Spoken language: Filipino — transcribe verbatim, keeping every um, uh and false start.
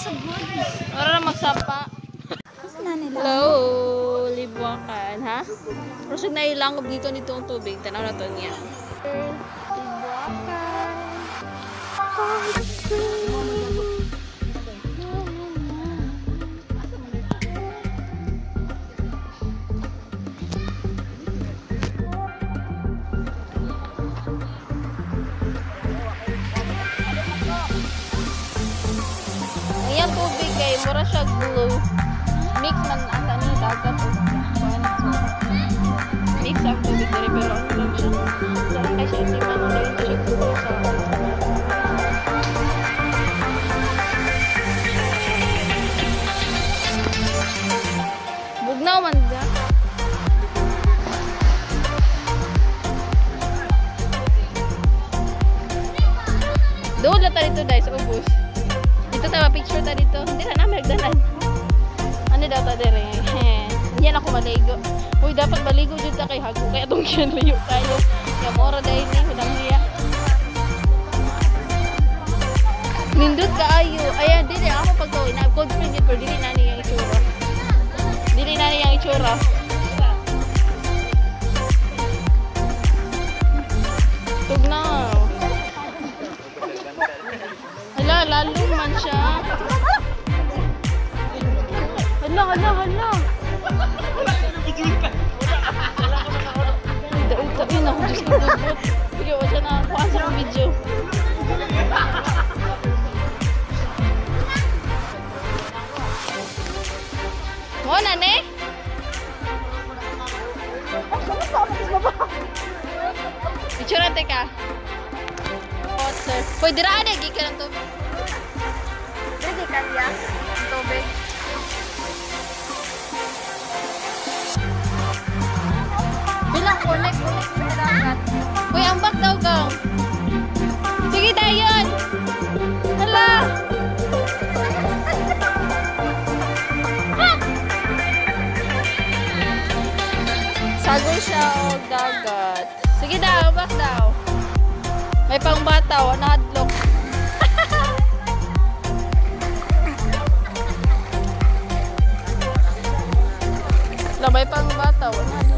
Para na magsapa. Hello, Libuakan, ha? Rusog na ilangob dito nito ang tubig. Tanaw na to niya. Ayan tubig kay mura siya glue. Mix man asa ni dagat o mix ang tubig diri pero ano lang siya. Dara kay siya di man dali siya glue sa. Bugnaw man da. Doon lang tayo dito guys, ubos. Dito tayo picture tayo dito. Hindi na namin nagdanan. Ano daw tayo dire? Hindi na ako maligo. Uy, dapat maligo dito kay hago. Kaya itong kinlayo tayo. Kaya mora dahil ni. Hudang hiya. Nindot ka ayo. Ayan, dili ako pag-gawin. Na-cold spring dito. Pero dili na niya yung itsura. Dili na niya yung itsura. Tugnaw. Hala, lalo man siya. Hala, hala, hala. Daig-daig na ako. Diyos ko dubot. Video, wala na ako. Asa ko video. Mo na, ne? Itsura, teka. Water. Pwede raan eh, gikan ang tubig. Pwede kaya ang tubig. Bilang ulit, ulit sa dagat. Uy, ambak daw kang. Sige dayon. Hala. Sagol siya o dagat. Sige daw, ambak daw. May pang bata, wana hadlok. May pang bata, wana hadlok.